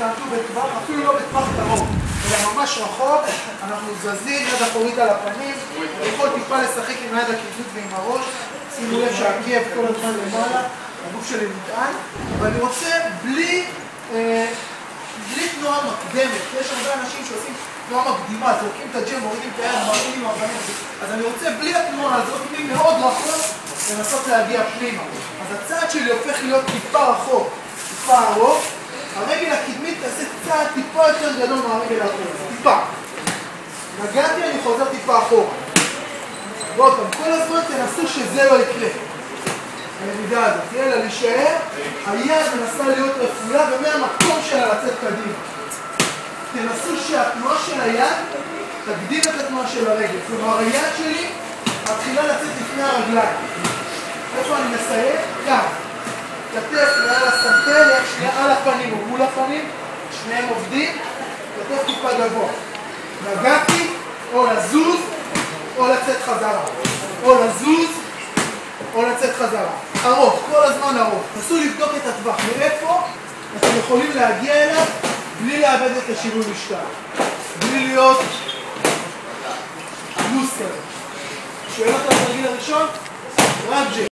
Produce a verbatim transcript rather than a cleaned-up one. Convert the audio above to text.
תעמדו בטווח, אפילו לא בטווח קרוב, אלא ממש רחוק, אנחנו זזים יד אחורית על הפנים, אני יכול טיפה לשחק עם היד הקידוד ועם הראש, שימו לב שהעקב כל הזמן למעלה, הגוף שלי מטען, ואני רוצה בלי, אה, בלי תנועה מקדמת, יש הרבה אנשים שעושים תנועה מקדימה, זורקים את הג'ם, מורידים את היד, מראים עם הפנים, אז אני רוצה בלי התנועה הזאת, בלי מאוד רחוק, לנסות להגיע פנימה. אז הצעד שלי הופך להיות טיפה רחוק, טיפה ארוך, הרגל הקדמית תעשה צעד טיפה יותר גדול מהרגל האחורית, טיפה. נגעתי, אני חוזר טיפה אחורה. ועוד פעם, כל הזמן תנסו שזה לא יקרה. הירידה הזאת, תהיה לה להישאר, היד מנסה להיות רפויה ומהמקום שלה לצאת קדימה. תנסו שהתנועה של היד תקדים את התנועה של הרגל. כלומר, היד שלי מתחילה לצאת לפני הרגליים. איפה אני מסיים? כאן. כתף מעל הסנטר, יד שנייה על הפנים או מול הפנים, שניהם עובדים, כתף טיפה גבוה. נגעתי, או לזוז, או לצאת חזרה. או לזוז, או לצאת חזרה. ארוך, כל הזמן ארוך. נסו לבדוק את הטווח. מאיפה אתם יכולים להגיע אליו בלי לאבד את השיווי משקל. בלי להיות לוס כזה. שואל אותה בתרגיל הראשון? רק ג'ק.